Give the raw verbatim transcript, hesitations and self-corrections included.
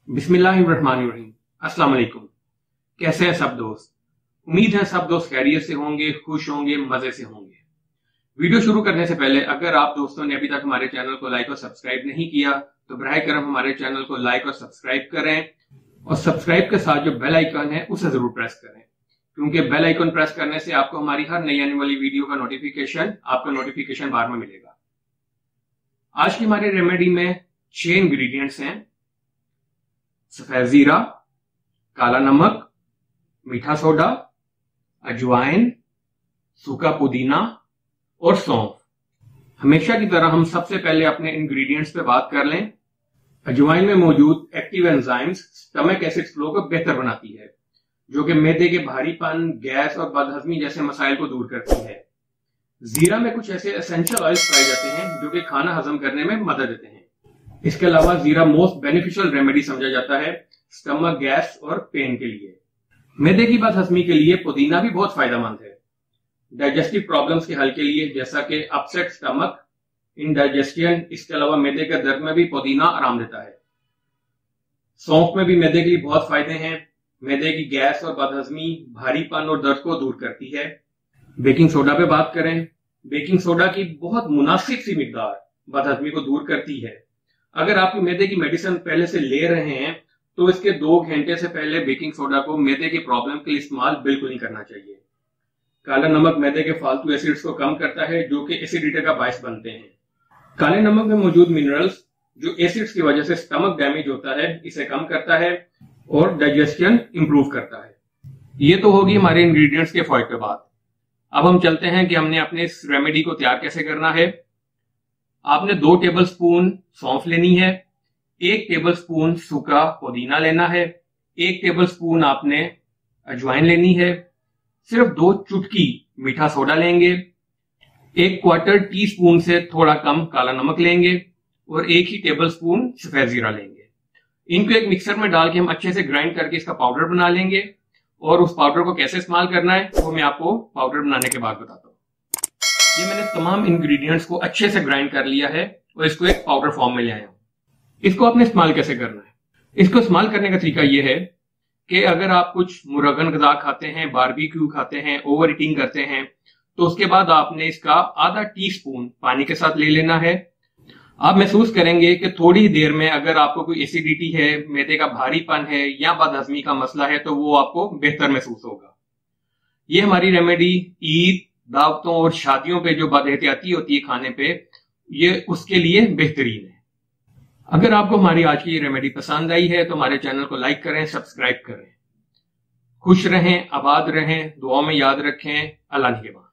बिस्मिल्लाहिर्रहमानिर्रहीम। अस्सलाम वालेकुम। कैसे हैं सब दोस्त? उम्मीद है सब दोस्त खैरियत से होंगे, खुश होंगे, मजे से होंगे। वीडियो शुरू करने से पहले अगर आप दोस्तों ने अभी तक हमारे चैनल को लाइक और सब्सक्राइब नहीं किया तो बराए करम हमारे चैनल को लाइक और सब्सक्राइब करें और सब्सक्राइब के साथ जो बेल आइकन है उसे जरूर प्रेस करें, क्योंकि बेल आइकन प्रेस करने से आपको हमारी हर नई आने वाली वीडियो का नोटिफिकेशन आपका नोटिफिकेशन बार में मिलेगा। आज की हमारे रेमेडी में छह इंग्रेडिएंट्स हैं: सफेद जीरा, काला नमक, मीठा सोडा, अजवाइन, सूखा पुदीना और सौंफ। हमेशा की तरह हम सबसे पहले अपने इंग्रेडिएंट्स पे बात कर लें। अजवाइन में मौजूद active enzymes stomach acid flow को बेहतर बनाती है, जो कि मैदे के भारीपन, गैस और बदहजमी जैसे मसाइल को दूर करती है। जीरा में कुछ ऐसे एसेंशियल ऑयल्स पाए जाते हैं जो कि खाना हजम करने में मदद देते हैं। इसके अलावा जीरा मोस्ट बेनिफिशियल रेमेडी समझा जाता है स्टमक गैस और पेन के लिए। मैदे की बदहजमी के लिए पुदीना भी बहुत फायदेमंद है। डाइजेस्टिव प्रॉब्लम्स के हल के लिए, जैसा कि अपसेट स्टमक, इंडाइजेशन, इसके अलावा मैदे के दर्द में भी पुदीना आराम देता है। सौंफ में भी मैदे के लिए बहुत फायदे हैं। मैदे की गैस और बदहजमी, भारीपन और दर्द को दूर करती है। बेकिंग सोडा पे बात करें, बेकिंग सोडा की बहुत मुनासिब सी मिकदार बदहजमी को दूर करती है। अगर आप मैदे की मेडिसिन पहले से ले रहे हैं तो इसके दो घंटे से पहले बेकिंग सोडा को मैदे की प्रॉब्लम के लिए इस्तेमाल बिल्कुल नहीं करना चाहिए। काला नमक मैदे के फालतू एसिड्स को कम करता है, जो कि एसिडिटी का बायस बनते हैं। काले नमक में मौजूद मिनरल्स जो एसिड्स की वजह से स्टमक डैमेज होता है, इसे कम करता है और डाइजेशन इंप्रूव करता है। ये तो होगी हमारे इंग्रेडिएंट्स के फायदे पे बात। अब हम चलते हैं कि हमने अपने इस रेमेडी को तैयार कैसे करना है। आपने दो टेबलस्पून सौंफ लेनी है, एक टेबलस्पून सूखा पुदीना लेना है, एक टेबलस्पून आपने अजवाइन लेनी है, सिर्फ दो चुटकी मीठा सोडा लेंगे, एक क्वार्टर टी स्पून से थोड़ा कम काला नमक लेंगे और एक ही टेबलस्पून सफेद जीरा लेंगे। इनको एक मिक्सर में डाल के हम अच्छे से ग्राइंड करके इसका पाउडर बना लेंगे और उस पाउडर को कैसे इस्तेमाल करना है वो मैं आपको पाउडर बनाने के बाद बताता हूँ। ये मैंने तमाम इंग्रेडिएंट्स को अच्छे से ग्राइंड कर लिया है और इसको एक पाउडर फॉर्म में ले आया हूं। इसको आपने इस्तेमाल कैसे करना है? इसको इस्तेमाल करने का तरीका यह है कि अगर आप कुछ मुरगन गज़ा खाते हैं, बारबेक्यू खाते हैं, ओवर ईटिंग करते हैं, तो उसके बाद आपने इसका आधा टी स्पून पानी के साथ ले लेना है। आप महसूस करेंगे कि थोड़ी देर में अगर आपको कोई एसिडिटी है, मैदे का भारीपन है या बदहजमी का मसला है तो वो आपको बेहतर महसूस होगा। ये हमारी रेमेडी ईद, दावतों और शादियों पे जो बदएहतियाती होती है खाने पे, ये उसके लिए बेहतरीन है। अगर आपको हमारी आज की ये रेमेडी पसंद आई है तो हमारे चैनल को लाइक करें, सब्सक्राइब करें। खुश रहें, आबाद रहें, दुआओं में याद रखें। अल्लाह निगहबान।